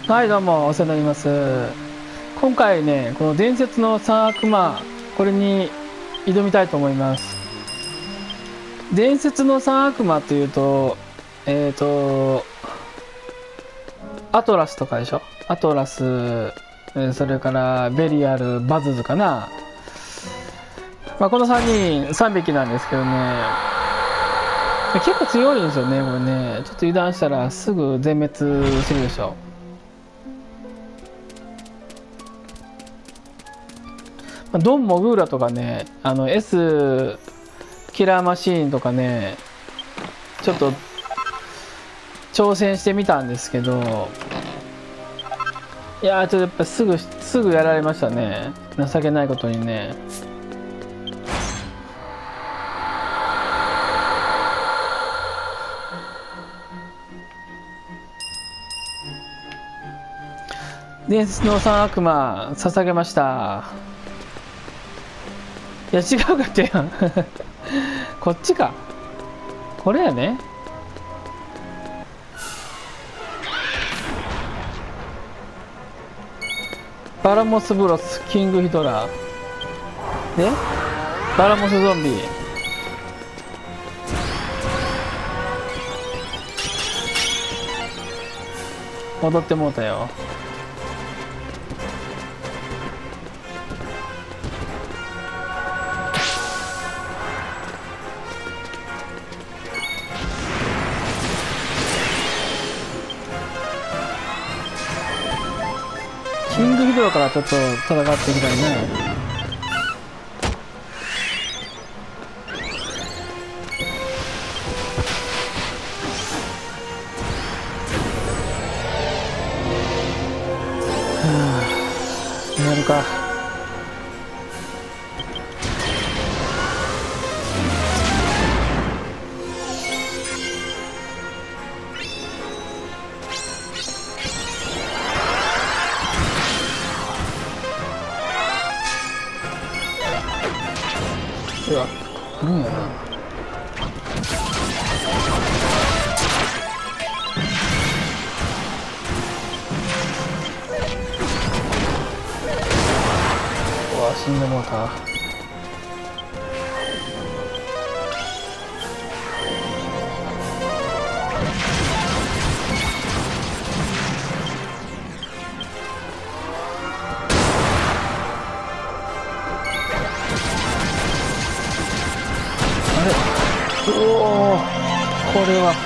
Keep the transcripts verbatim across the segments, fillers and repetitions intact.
はい、どうも、お世話になります。今回ね、この伝説の三悪魔、これに挑みたいと思います。伝説の三悪魔というと、えっと、アトラスとかでしょ。アトラス、それからベリアル、バズズかな。まあ、このさんにん、さんびきなんですけどね、結構強いんですよね、これね。ちょっと油断したらすぐ全滅するでしょ。ドン・モグーラとかね、あの S キラーマシーンとかね、ちょっと挑戦してみたんですけど、いやー、ちょっとやっぱすぐすぐやられましたね。情けないことにね。伝説の三悪魔捧げました。いや違うかってやんこっちか、これやね。バラモスブロス、キングヒドラーでバラモスゾンビ、戻ってもうたよ。キングヒドラからちょっと戦っていきたいね。やるか。うわ、来るんやな。うわ、死んでもうた。おお、これは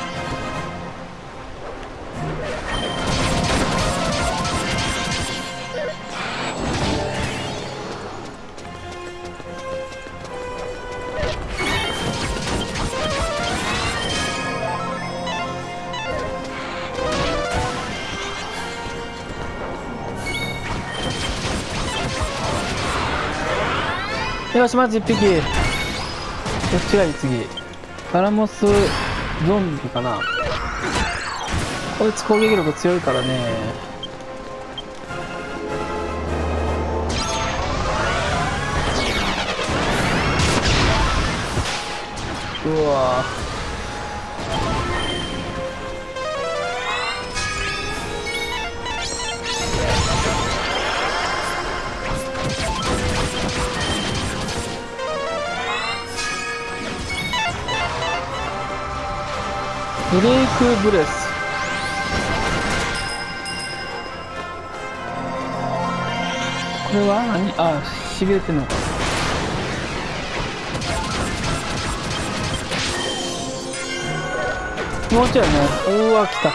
よし、まずいっぴき。どっちがいい？次バラモスゾンビかな。こいつ攻撃力強いからね。うわブレイクブレス、これは何？あ、しびれてんのか。もうちょいね。うわ、来た。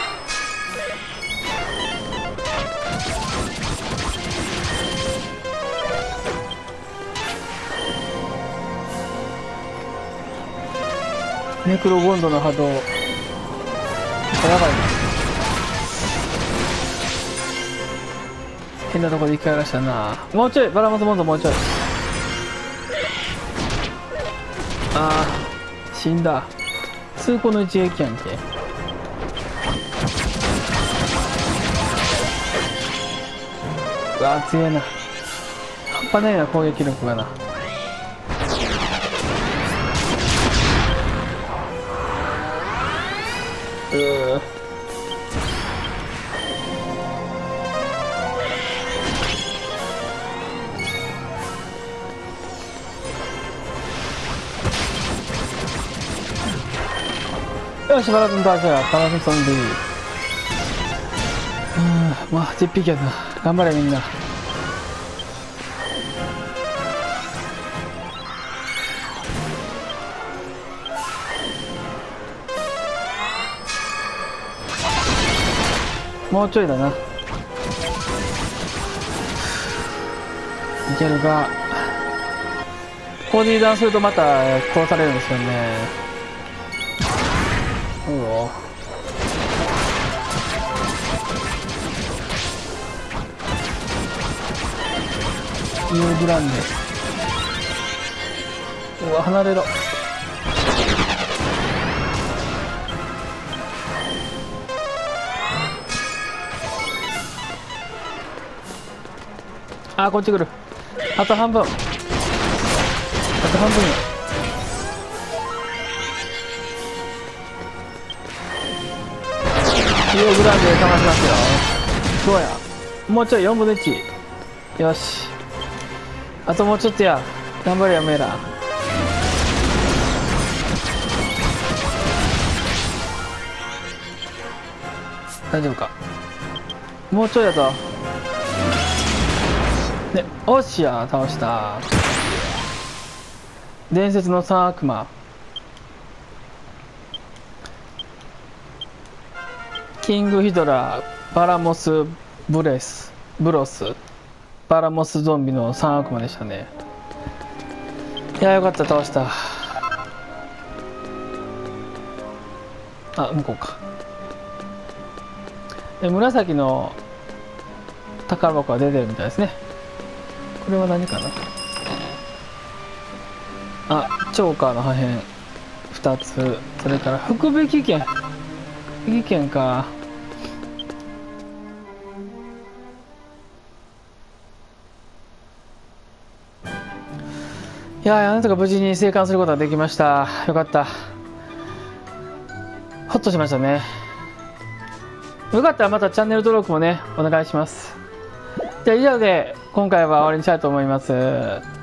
ネクロゴンドの波動、やばいな。変なとこで生き返らしたな。もうちょい、バラモスモンドもうちょい。ああ、死んだ。通行の一撃やんけ。うわー、強いな。半端ないな、攻撃力がな。うーよし、マラソン倒したらマラソンでいい。うん、まあじゅっぴきやな。頑張れみんな。もうちょいだな。いけるか。ここで油断するとまた殺されるんですよね。うお。ユーグランデ。うわ、離れろ。あ、こっち来る。あと半分。あと半分よ。ユーグランデかましますよ。そうや。もうちょいよんぶんのいち。よし。あともうちょっとや。頑張れやめら。大丈夫か。もうちょいやぞ。ね、おっしゃ、倒した。伝説の三悪魔。キングヒドラ、バラモスブレス、ブロス、バラモスゾンビの三悪魔でしたね。いや、よかった、倒した。あ、向こうか。で、紫の宝箱が出てるみたいですね。これは何かな。あ、チョーカーの破片ふたつ、それから福引券。福引券か。いやー、なんとか無事に生還することができました。よかった。ほっとしましたね。よかったらまたチャンネル登録もね、お願いします。じゃあ以上で今回は終わりにしたいと思います。